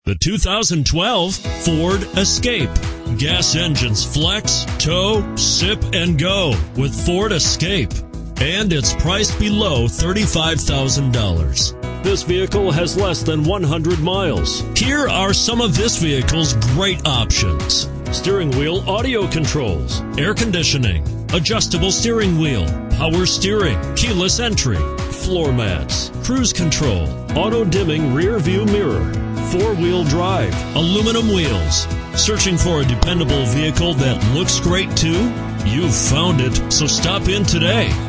The 2012 Ford Escape. Gas engines flex, tow, sip, and go with Ford Escape. And it's priced below $35,000. This vehicle has less than 100 miles. Here are some of this vehicle's great options: steering wheel audio controls, air conditioning, adjustable steering wheel, power steering, keyless entry, floor mats, cruise control, auto dimming rear view mirror, 4-wheel drive, aluminum wheels. Searching for a dependable vehicle that looks great too? You've found it, so stop in today.